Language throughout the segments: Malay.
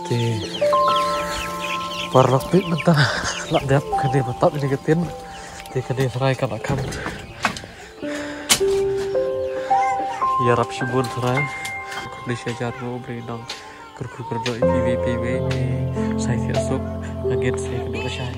thì parlok bit mentah lak dap kene batap ini ketin thì kene serai kan akam ya rap subun serai kondisi jaru beli nang kerdo PVPW saya siasuk ngaget saya kedua saya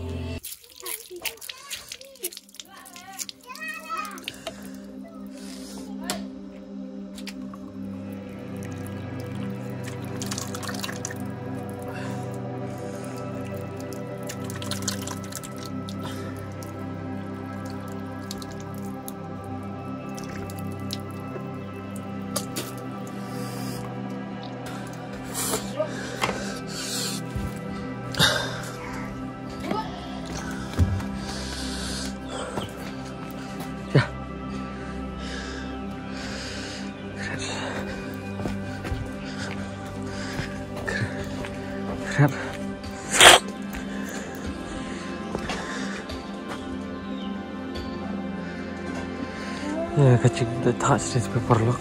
ya kacing tak sedikit paperlock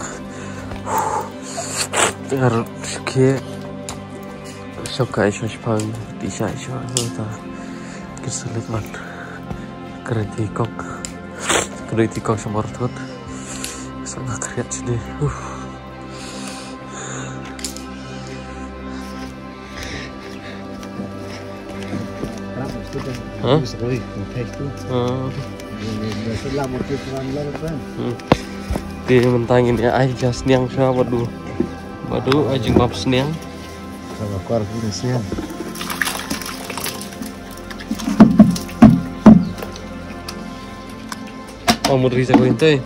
dengar sikit suka isu sepang di saya isu ta kesulit man kerja kok semua tut sangat kreat sini Di mentangin ya aja seniang siapa waduh aja ngap seniang sama keluar ini seniang mau riza ko hintay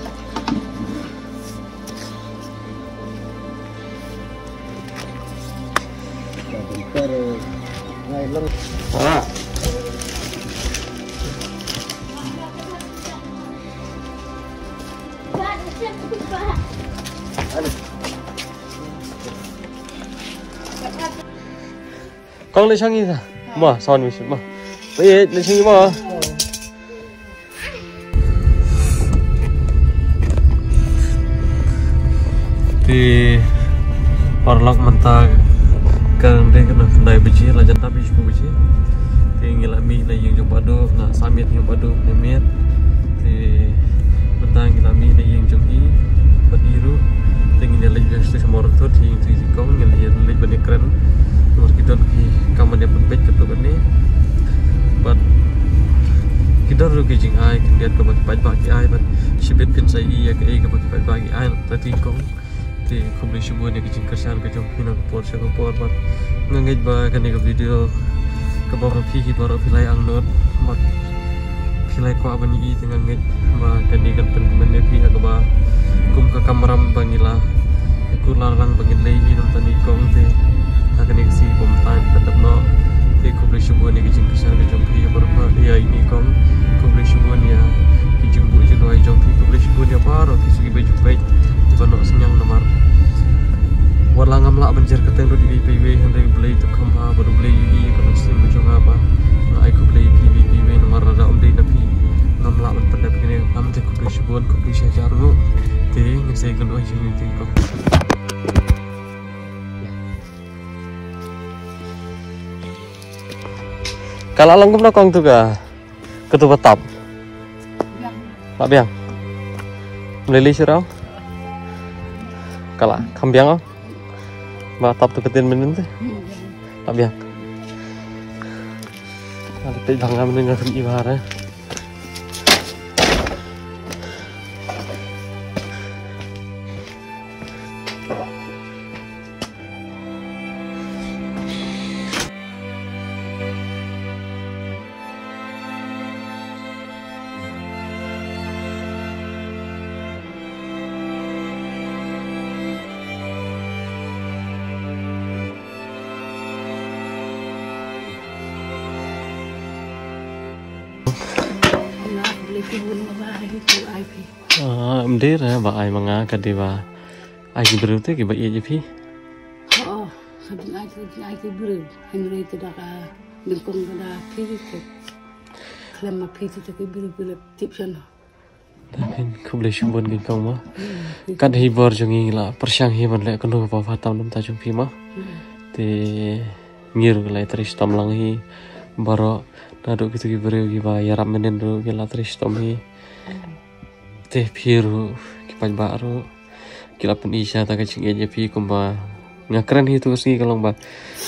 con lấy sang gì ra mà son mình mà bây giờ lấy sang gì mà thì parlok mentah kan dia kena kendai biji lah jantan biji thì ngilami na yung bado na samit yung bado nemit thì mentah ngilami na yung jonghi badiru tingin nilai biasa semua orang tu thì yung kong nilai banyak keren nomor kita di kamarnya penbet ketuk ini but kita rugi jing ai kemudian ke bagi ai but sibet kan saya iya ke ke bagi ai tadi kong thì không lấy semua ni kecing kerjaan kecing pinang por but ngangit ba kan ke video ke bawah pihi baru pilai angnot but pilai ko abani i dengan ngit ba kan kan penmen ne piha ke ba kum ke kamaram bangila ku larang bangilai i dum tani kong te akan isi pemerintahan tetap no di kubli subuh ni kecing kesan kecing pihi berapa ya ini kong kubli subuh ni ya kecing bu je doai jong pi kubli subuh ni baru kisi baju baik bano senyang nomor warlangam lak banjir keteng di PV hendak beli tu kemha baru beli ini kalau sing baju apa na ai kubli PV nomor ada om dei napi ngam lak ban pendap ni am te kubli subuh kubli syajaru te ngesai kan oi jing ni kong kalau langkum nak kong tu ga ketua tap Pak Biang melili sirau kalau kambiang oh batap tu ketin menen tu Pak Biang ada pegang menen ngam ibara Mdir ba ai manga kadi ba ai ki berute ki ba iya je pi oh kadang ai ki beru henry tidak dilkong kada pi ko lama pi tu ki beru tip sana tapi kubli shumbon ki kong ma kad hi bor jongi la persyang hi man le kono ba fatam nam ta jong pi ma te ngir lai tris tom lang hi baro naduk gitu gibreu giba yarap menen ru gila tris tom hi te piru kipan baru kila pun isya ta kacing aja pi kumba ngakren hi tu sih kalau ba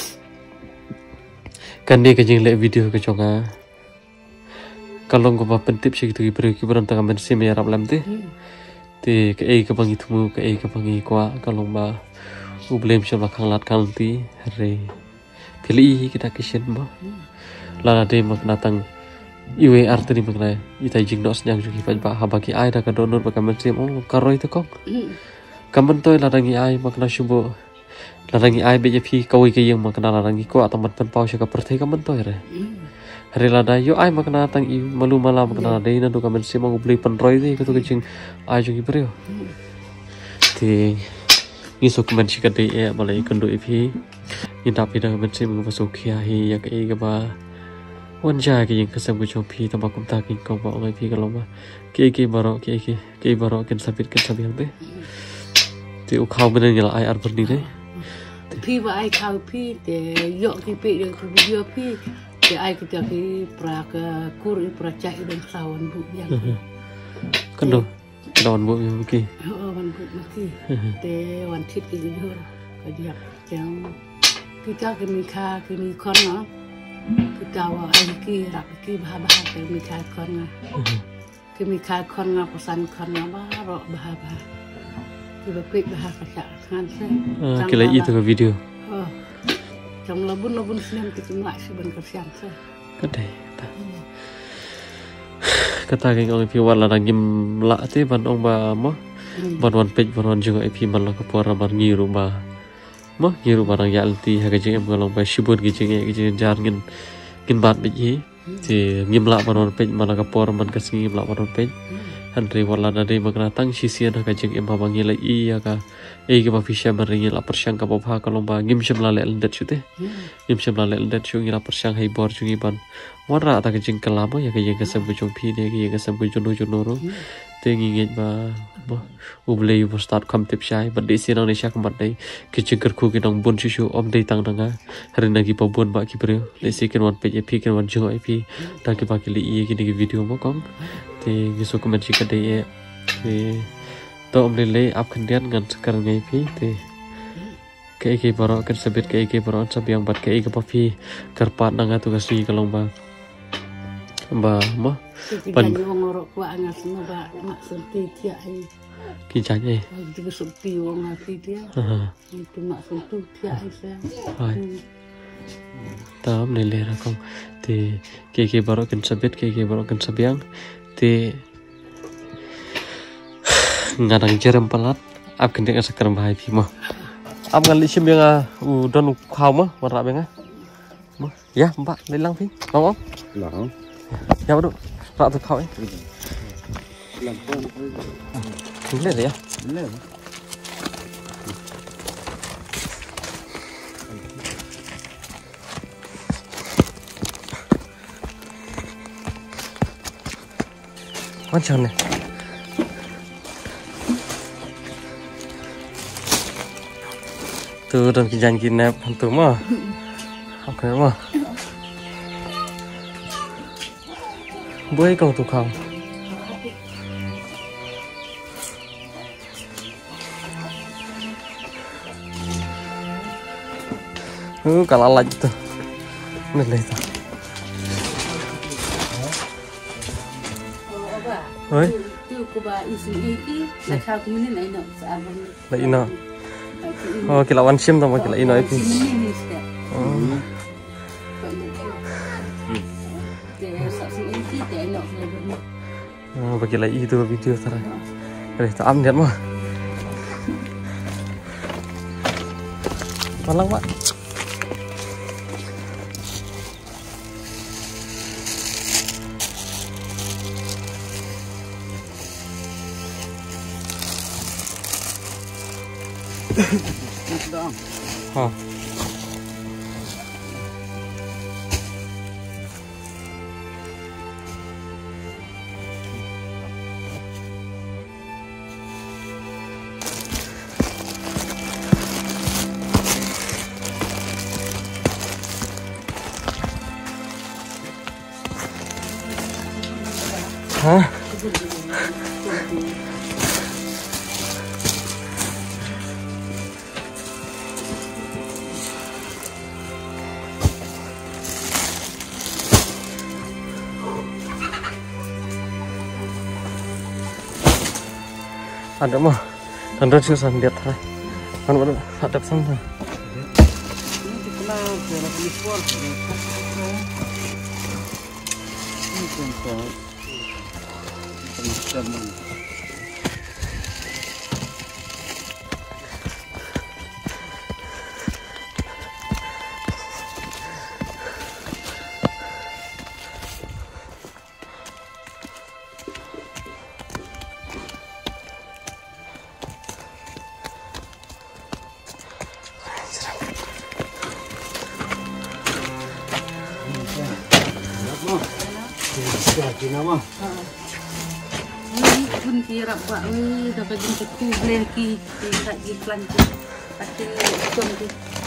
kan dia kacing le video keconga kalau kumba pentip sih gitu gibreu gibran ta kamen sim yarap lam te ke bangi tumu ke bangi kwa kalau ba ublem syabak kanglat kanti re pilih kita kishin ba lala de mak natang iwe arti ni makna ita jing dos nyang juki pa habaki ai da ka donor ba kamen sim karoi to kong kamen toy ladangi ai makna shubo ladangi ai be jepi kawai ke yang makna ladangi ko atau man pen pau sya ka perthai kamen toy re lada yo ai makna tang i malu mala makna de na do kamen sim mang ubli pen roi de ko to jing ai juki brio ti ngisok kamen sika de e balai kendo ipi inda pi da kamen sim ngo so khia hi yak e ga ba wan ja ke yang kesam ko chopi ta bakum ta king ko ba ngai pi kaloma ke baro ke baro ken sabit de ti u khau ben ngila ai ar berni de pi ba ai khau pi te yo ki pi de ku video pi te ai kita ki pra ka kur pra chai den sawan bu yang kendo dawan bu ki wan bu ki te wan thit ki video ka dia jang kita ke mi kon na kita wa ai ki rap ki bah ke mi kon na ke mi kon na pesan kon na ba ro bah ki ba pik bah ka cha kan se kila itu ke video trong labun siam ki mak seban ka siam se kade ta kata ke ong pi wala ngim la te ban ong ba mo ban wan pej ban juga pi man la ka por bar ngiru ba mo ngiru barang yalti ha ka jeng em galong ba shibun gi jeng jar ngin bat be hi ti ngim la ban pej man la ka por man ka ngim la ban pej han re wala na de magna tang sisian ha ka jeng em ba ngi la i ya ka ke ba fisya ban ringi la persyang ka ba kalong ba ngim shim la le ndet chute ngim shim la le ndet chu ngi la persyang hai bor chu ngi ban wara ta ka jeng kalamo ya ka jeng ka sam bu chong pi de ka sam bu jono ro te ngi ngi ba uble yu start kam tip shai ban de sinang ne shak mat dai ki chikar khu ki dong bun chu om dei tang danga harina gi pa bun ba ki pre le second one page pi kan one jo ip ta ki ba ki li ye ki ni video mo kom te gi so comment chi ka dei te to om le ap khandian ngan sakar ngai pi te ke baro kan sabit ke baro sabyang bat ke pa pi karpat nanga tu ka sui kalong ba mo pan ngorok kwa angas no ba mak sunti tia ai ki janye itu sunti wong ati dia itu mak suntu tia ai se tam ne le ra kong te ke baro kan sabit ke baro kan sabyang te ngadang jerem palat ap kan dia sakar bahai pi mo ap ngan li sim yang u don khau mo warna benga mo ya mbak lelang pi ngom Lang. ya waduh rak tu khau lihat ya macam ni tu dan kijan kinap hantu mah apa mah boleh kau tu kau kalah lagi tu ni tu oi tu ko ba isi iki la kha ku min ai no sa ban la ina oh kilawan sim tu kila ina itu bagi lagi itu video tara tak am lihat mah malang pak Hah? Ada mah, dan susah lihat ha. Kan ada pesan tuh. Pun kira buat dapat jemput tu lagi tidak di pelanci pasti jom tu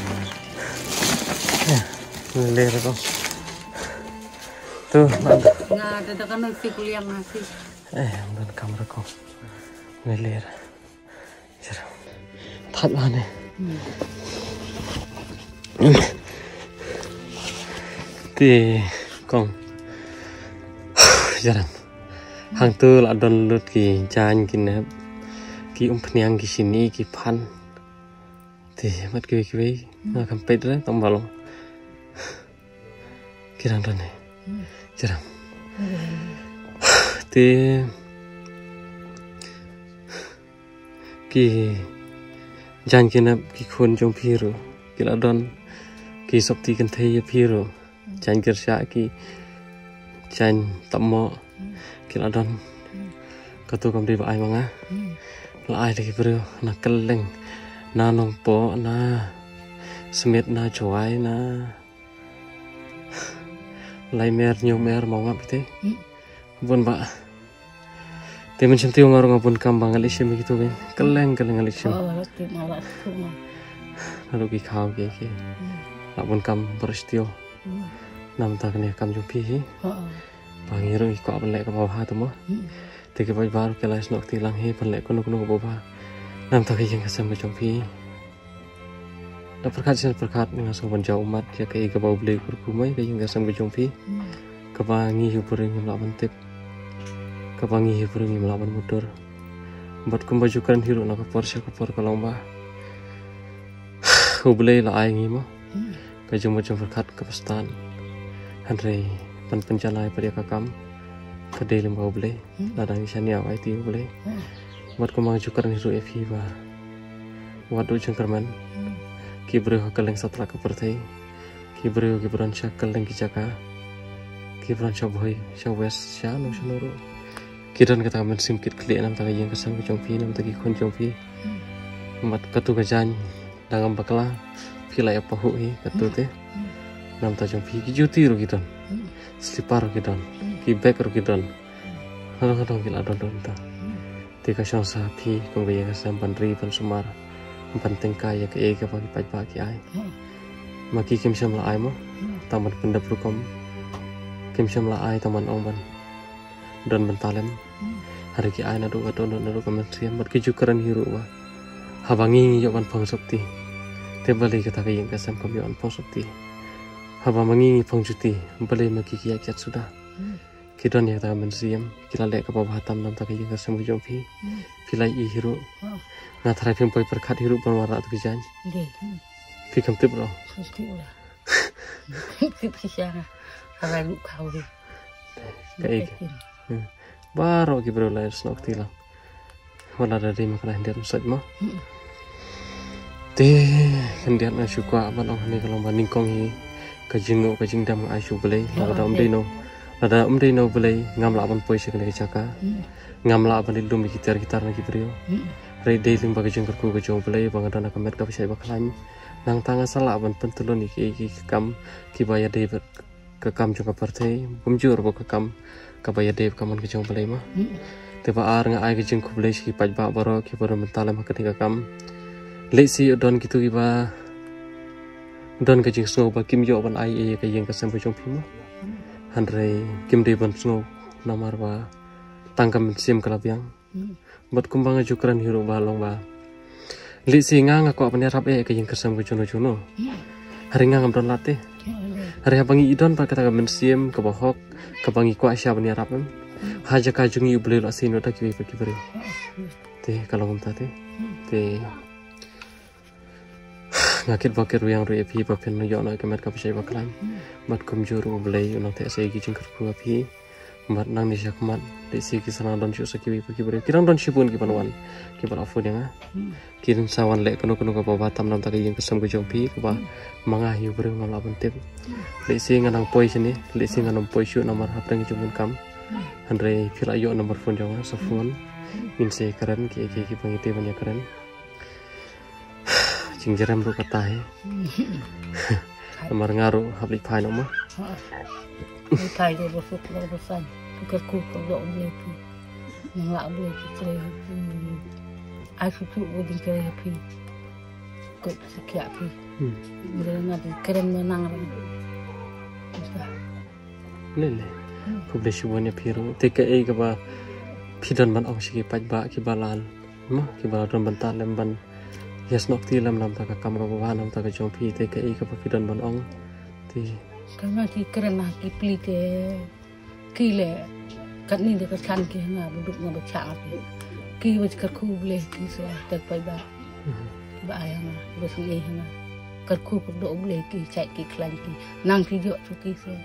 Ler kok. Tuh, ada. nggak ada kan nanti kuliah masih Dan kamera kok. Ler. Jarang. Thật là này. Thì còn jarang. Hang tu lah don lut ki jan ki nap ki peniang ki sini ki pan thì mất ki na kam pet ra tom balong kirang don này jarang thì ki jan ki nap ki khon trong phi rồi ki la don ki sop ti kan thei phi rồi jan kerja ki jan tamo kila don katu kam di ai manga la ai lagi bro na keleng na nong po na smith na choai na lai mer nyu mer mau ngap te bon ba te men sentiu ngor ngapun kambang ali sim gitu kan keleng ali sim lalu ki khau ke lapun kam beristio nam ta kene kam jupi Pangiru iko apa lek ke bawah tu mah, tiga baju baru kelas nok tilang he pelek kono ke bawah, nam tak yang kesam berjumpi, dah perkat dengan sopan jauh umat ya ke bawah beli kurkumai ke yang kesam berjumpi, kebangi hubungi melawan tip, kebangi hubungi melawan motor, buat kembajukan hiru nak kapor kalau mbah, hubulai lah aing mah, kajum perkat kepestan, Andre penjalai pada kakam kedai lembau boleh ladang isan ya IT boleh buat kemajukan hidup FI ba buat ujung kerman kibru keleng setelah kepertai kibru kibran syak keleng kijaka kibran syak boy syak west syak no senuru kidan kata men simkit klik nam tagi yang kesam kejongpi nam tagi kon jongpi mat katu gajan dangam bakla pilai apa hui katu teh nam ta jongpi kijuti ru kidan slipar kidon, kibek kidon, kadang gila don ta. Tika syang sapi kembali ke sampan pan sumar, penting kaya ke ega pagi pagi ai. Maki kim syam la ai mo, taman pendap rukom, kim syam la ai taman ongban, don bentalem. Hari ki ai nadu kementerian mat kejukaran hiru wa. Habangi yokan pangsopti, tebali kata ke yang kesam kami on pangsopti. Haba mangingi pangjuti, boleh maki kiat sudah. Kidon ya taman siam, kila lek ke bawah hatam nam tak yang kasam kejompi, pilai I hiru, na tarai pun perkat hiru berwarna tu kejan. Fikam tip loh. tip siapa, kalau lu kau deh. Kayak baru kibro lahir senok tilang. Wala dari makanan hendian musad mah. Teh hendian nasyukwa abang ni kalau banding kongi. Kajing dam aisyu belai lada umdino belai ngamla aban poise kena kecaka ngamla aban ilum gitar lagi brio rei dealing bagi jengker ku kejong belai bangadana kamet ka pisai bakalan nang tanga salah aban pentulun iki kam kibaya de ke kam jong partai bumjur bo ke kam kabaya de kaman kejong belai mah teba ar nga ai kejeng ku belai si paj ba baro ki baro mentalam ketika kam lesi don gitu kiba don kajing snow ba kim yo ban ai ke yang kasam bojong pimo handrai kim de ban snow namar ba tangkam sim kalabiang buat kumbang ajukeran hiru balong ba li singa ngaku apa nih rap ke yang kesam ke jono hari ngam don latih hari abangi idon pak kata sim ke bohok ke bangi kuasya apa nih rap haja kajungi beli lo sini udah kiwi pergi beri teh kalau ngom tadi teh ngakit bakir yang rui api papen no yona kemat kapisai bakalan mat kumjuru beli unang teh saya gijeng kerku api mat nang nisya kemat di sigi sanang don ciu sakiwi pergi beri kirang don sibun kipan wan kipan afun yang kirin sawan lek keno ke bawah tam nam taki yang kesem ke jompi ke bawah mangahiu beri ngam laban tip di sini nganang poi sini di sini nganang poi syu nomor hapeng jumun kam Andre fila yo nomor phone jangan sofon min se keren ki pangiti banyak keren jingjeram ru kata he nomor ngaru habli pai nomor pai dia bosuk bosan kerku kerja boleh pi nang boleh kita aku tu boleh kita pi kok sekian pi berenang keren menang lele publish one piru TKA ke ba pidan ban ong sigi paj ba ki balan ma ki ba don bantal lemban yes nok ti lam ta ka kam ka ba nam ta ka jong pi TKA ke ba pidan ban ong ti karena ki keren lah ki pli ke ki le kat ni de kan ki na duduk na baca api ki ba ka ku boleh ki so tak paj ba ba ayang ba sini na ka ku ko do boleh ki cai ki klan ki nang ki jo tu ki so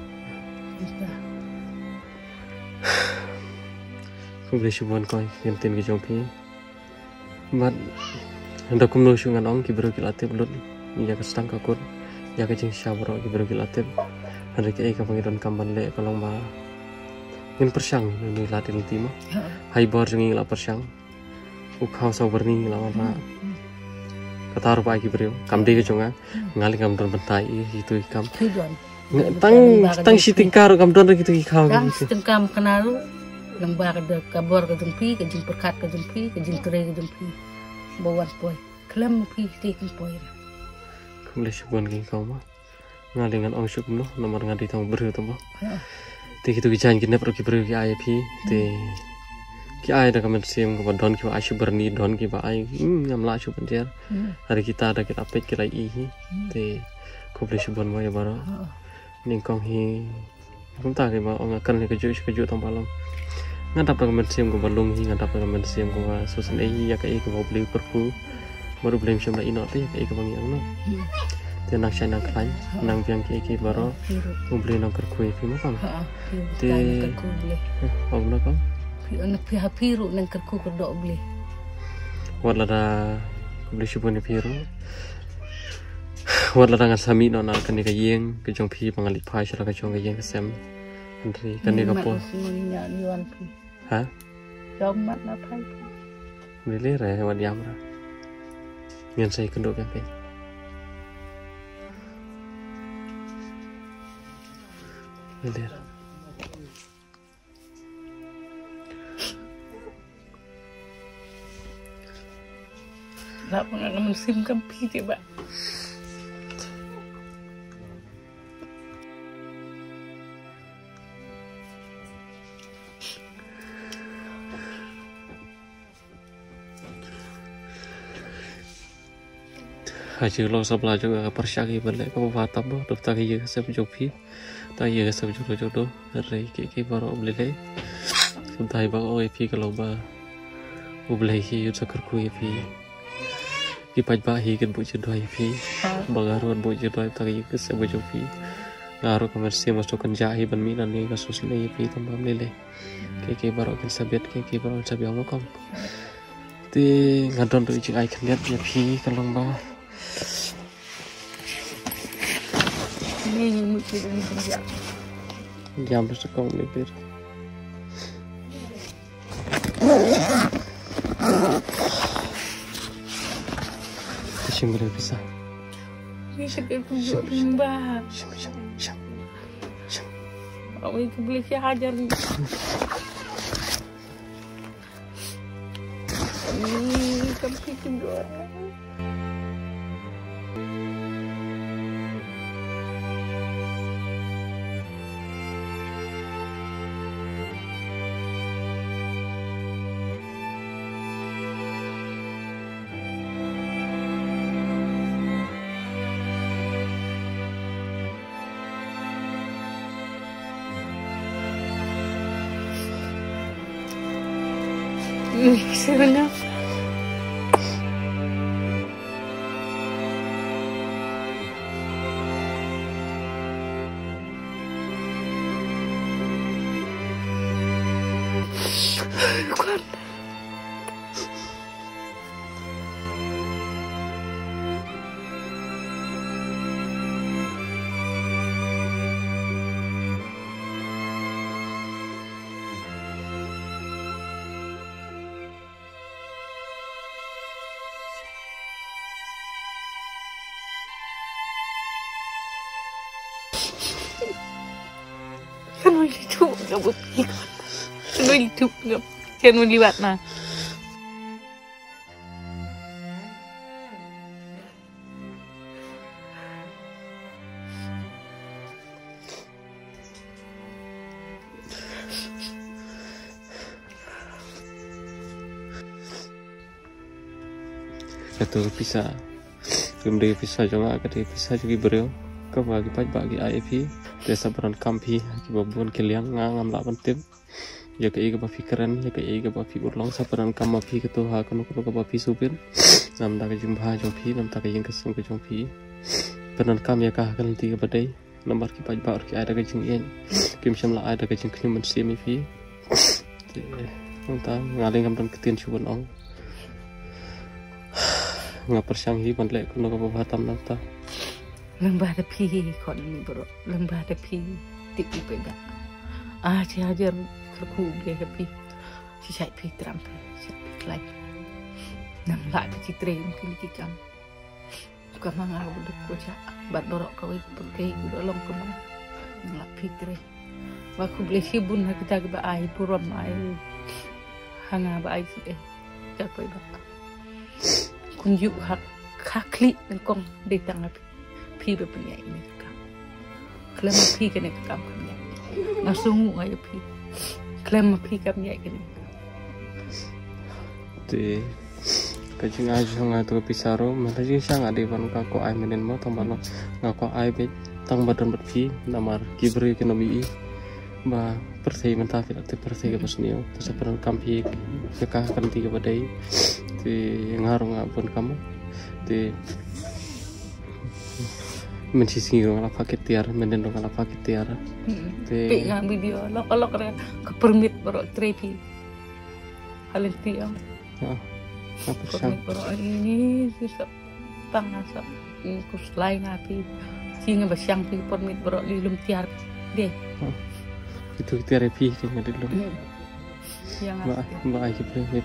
publish one koi kentin ki jong pi mat ndak kum no shungan ong ki bro ki latip lut ya ka stang ka kur ya ka jing shabro ki bro ki latip ada ke ka pangidon kamban le kalong ba ngin persyang ni latin timo hai bor jing la persyang u khau sa berni la ra kata rupa ki bro kam de ke jonga ngali kam don bentai itu ikam tang sitingkar kam don gitu ikau tang sitingkam kenaru lembar ke kabor ke jempi ke jing perkat ke jempi ke jing tere ke jempi bawan poi klem pi tikin poi boleh sebuan king kau mah ngalingan ong syuk no nomor ngadi tang beru tamo te gitu gijan kinep ro ki beru ki ai pi te ki ai da kamen sim ko don ki ai syu berni don ki ba ai ngam la syu penjer hari kita ada kita pet ki lai i te ko boleh sebuan mo ya baro ning kong hi chúng ta cái mà ông cần cái chuỗi thông balong ngan dapat kamen sim ko balung hi ngan dapat kamen sim ko susun ai ya kai ko beli perku baru beli sim la ino te kai ko bangiang no te nak sai nang klan nang biang ki baro mo beli nang perku fi mo kam te om na kam pi on pi hapiru nang kerku ko do beli wala da ko beli sibun piru wala dengan sami no na kan ka yeng ke jong pi pangali phai sala ka jong ka yeng sem andri kan ka po ha jong mat na phai beli re wan yam ra ngen sai kendo kan pe beli ra nak pengen musim kampi tiba haji lo sebelah juga persyaki balik ke bawah tambah daftar iya kesem jopi tak iya kesem jodoh hari kiki baru beli le sudah ibang OEP kalau ba beli hi sakar ku EP kipaj ba hi kan bu jodoh EP bagaruan bu jodoh tak iya kesem jopi ngaruh komersi masukkan jahi ban minan ni kasus le EP tambah beli le kiki baru kan sabit kiki baru sabi amakom ti ngadon tu icik ai kan lihat EP kalau ba ini mungkin ini kerja jam sekong lebih Kecil boleh bisa bisa kerja pimbah awak itu boleh hajar ini kamu bikin doa Sebenarnya kan mau hidup nggak berpikir, kan mau hidup nggak, kan mau liwat nah. Satu pisah, kemudian pisah juga, kemudian pisah juga beliau. Bagi bagi IFP desa beran kampi kibabun kiliang ngam la pentim ya ke iga pikiran ya ke iga pikir long sabaran kam pi ketuha kono kono ka pi supin nam ta ka jumpa jompi nam ta ka yang kesung ke jompi beran kam ya ka kan ti ka badai nomor ki paj ba ki ada ka jing yen kim sam la ada ka jing knyum semi pi ta ngaling kam dan ketin chubun ong ngapersang hi ban le kono ka batam nam ta lembah tepi kon ni bro lembah tepi tipi pega si hajar kerku dia tepi si sai pi trampe si klai nang la pi tre mungkin kikam bukan mangar buduk ko ja bat dorok kawai pergi udah long kemana nang la pi tre wa ku ble sibun kita ke ba ai puram ai hanga ba ai si ja koi ba kunju hak kakli nang di tangap pi berpunya ini kam, klaim pi kene kam kamnya, ngasung ayo pi, klaim pi kamnya ini. Di kajing aja ngatu pisaro, mana sih sang ada iban kako ay menen mo tambah ngako ay bet tang badan berpi namar kibri ekonomi ba persei mentafil atau persei ke pasnio, terus peran kampi kekah kan tiga badai, di ngarung abon kamu, di mencisi orang pakai tiara, mendendong orang pakai tiara. Tapi nggak video, lo kena kepermit baru trepi, halin tiang. Apa sih? Permit baru ini sisa pangasap, kus lain api, singa bersiang pi permit baru lilum tiar deh. Itu tiara pi kayaknya dulu. Yang mbak aja pi.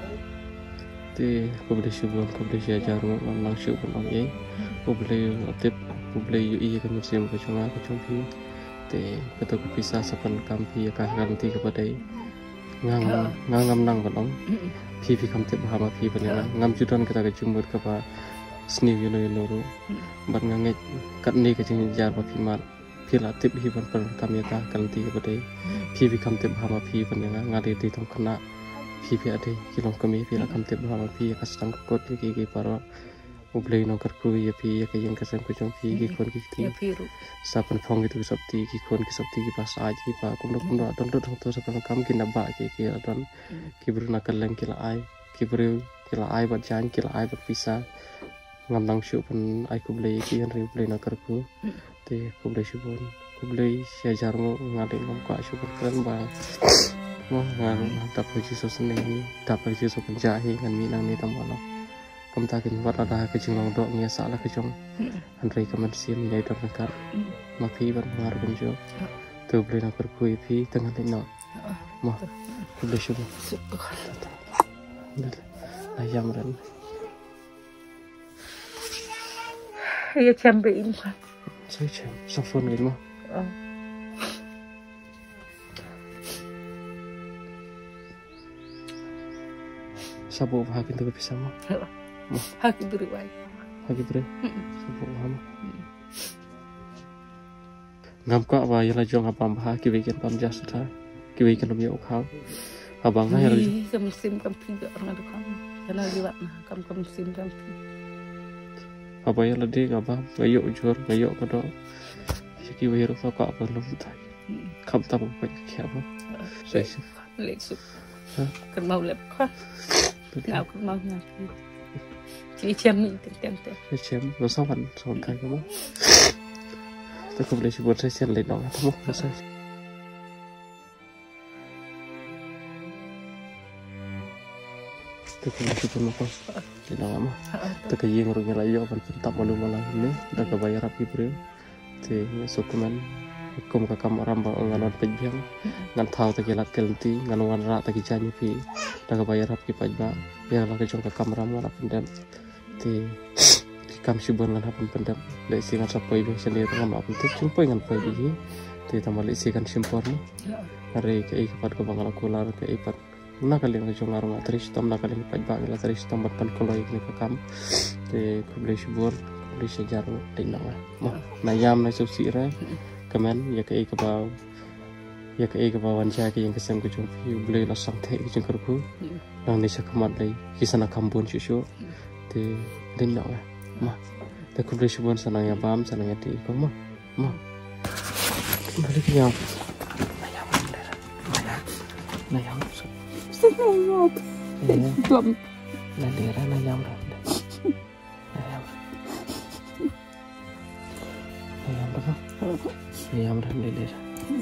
Ti aku boleh syukur, aku boleh jajar langsung pun orang aku boleh tip. Boleh yui kan musim ke cunga ke cumpi te ketua pisah sapan kampi ka ganti kepada ngam nang kan pi kam tip bahama pi benar ngam judan kita ke jumur ke pa sni yuno bar nganget kat ni ke jing jar pa pi mat pi la tip hi ban per kami ta ganti kepada pi kam tip bahama pi benar ngade di tong kena pi ade kilom kami pi la kam tip bahama pi ka stang kot ki paro Ublay no karku ya pi ya kayang kasam ko jong pi ki kon ki ti sapan phong itu sabti ki kon ki sabti ki pas aji pa kum no adon dong to sapan kam ki naba ki adon ki bru na kaleng ki la ai bat jan ki la ai bat pisa ngam nang shu pan ai kublay ki han ri ublay no karku te kublay shubon kublay sia jarngo ngade ngam ka shu kan ba mo ngar tap ji so sene tap ji so kan jahi ngan mi nang ni tamalo kamu takin warna kecing long dok nia salah kecong Andrei kaman siam nyai dor nekar mapi ban mengar benjo tu beli nak berkui pi tengah lino mah kuda syukur ayam ran ya cambein kan saya cam safon gitu mah sabu bahagian tu bisa mah haki berwai haki bre sabu lama ngam ka ba yala jong apam bah ki weekend pam jasta ki weekend mi okau abang na yala kam sim kam piga orang ada kam yala liwat nah kam sim kam apa yala de ngaba ngayo jor ngayo kado ki wehiro fa ka apa lu tai kam ta ba ki apa saya leksuk cần mau lẹp khoa nào cần mau nào chỉ chém mình tem chém nó sau vẫn cái không tôi không lấy buồn say lấy nó không nó say tôi không lấy buồn mà lấy nó mà tôi cái gì ngồi lại vô phần tập mà luôn mà làm nữa đã có bayar rapi bro thì sukuman kum ka kam orang ba nganon pejang ngan thau ta gelat kelti ngan wan ra ta gijanyu pi da ka bayar rapi pajba ya la ka jong ka kam ram la pendam thì kam subon ngan hapan pendam le si ngan sapoi be sendiri ngam apun tu jumpai ngan pai bi thì tambah le si kan simpor ni hari ke ikat ka bangal kular ke ipat na kali ngan jong arung atris tom na kali pajba la atris tom ban koloi ni ka kam thì kuble subor kuble sejaru ding na ma na yam na subsi ra kamen ya ke bawan saya yang kesem ke jong beli la sang the jong kerku nang ni sakamat lai kisana kambun susu te din na ma te ku beli subon sanang ya bam sanang ya ti ko ma balik yang na yam tuam na dera na yam ya mudah deh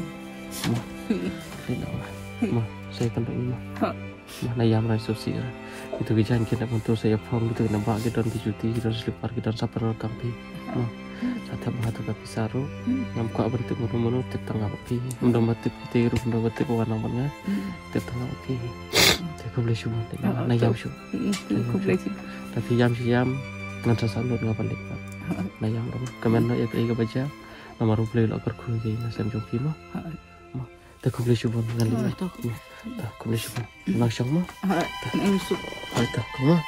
mah saya kan ini mah nayam rai sosi itu kejan kita untuk saya form gitu nampak kita di cuti kita selipar kita sapar kampi mah setiap mengatur kapi saru nampak bentuk menu tengah api mudah batik kita iru mudah batik warna warna tengah api saya boleh cuma nayam syu tapi jam ngan sasalur ngapan dek nayam dong kemen ya kayak baca nomor beli lo kerku gini nasem jongki mah tak kubli subon ngali tak kubli subon langsung mah tak masuk tak mah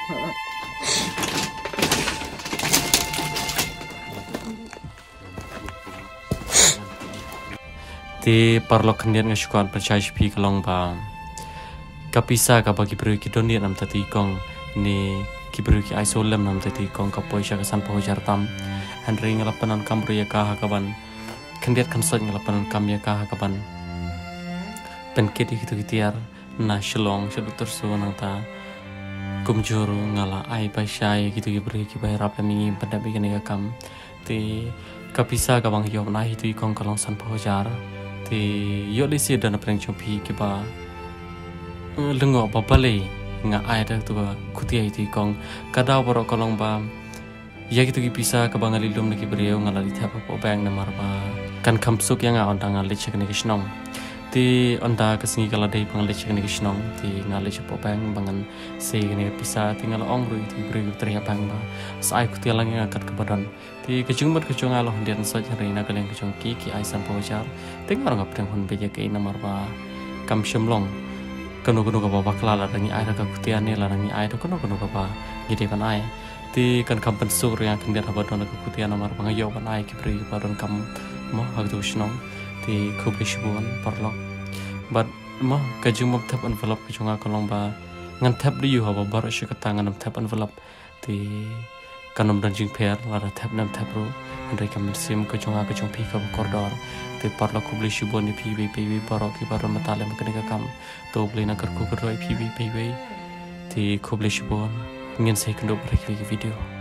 ti parlo kendian ngasukan percaya pi kalong ba kapisa ka bagi beri kidoni nam tati kong ni kiberi ki isolem nam tati kong kapoi sya kesan pojar tam Henry ngelapanan kamru ya kah kaban kendiat kansot ngelapanan kam ya kah kaban penketi gitu gitiar na shlong sedut tersu nang ta kumjuru ngala ai pasyai gitu gibri ki bayar apa mingi pada bikin ya kam ti kapisa kabang yob na itu ikong kalong san pojar ti yo lisi dan preng chopi ki ba lengo babale nga ai da tu kutia itu ikong kada borok kalong ba ya gitu bisa kabang alilum niki beriau ngalali thapa po bang namar ba kan kamsuk yang on tang ali chek niki snong ti onda kasingi kala dei pang ali chek niki snong ti ngali po bang bangan se ni bisa tinggal ongru ti beriau teriak bang ba sai kutia lang ngakat ke badan ti kejungmat kejung alo hendian soj reina kaleng kejung ki ai san po jar tinggal ngap teng hun beje ke namar ba kam shemlong kanu ka ba klala rangi ai ka kutia ni larangi ai to kanu ka ba gide pan ai ti kan kampen sur yang kendian abadon ke kutia namar pangayo ban ai kibri baron kam mo hagdu snong ti kubli shibon parlok but mo kajung mob tap envelope kejunga kolong ba ngan tap diu haba bar shi katangan nam tap envelope ti kanom dan jing per lara tap nam tap ro andai kam sim kejunga kejung pi ka kordor ti parlok kubli shibon ni pb barok ki baron matale mekanika kam to bli na karku keroi pb ti kubli shibon ingin saya kendo beri video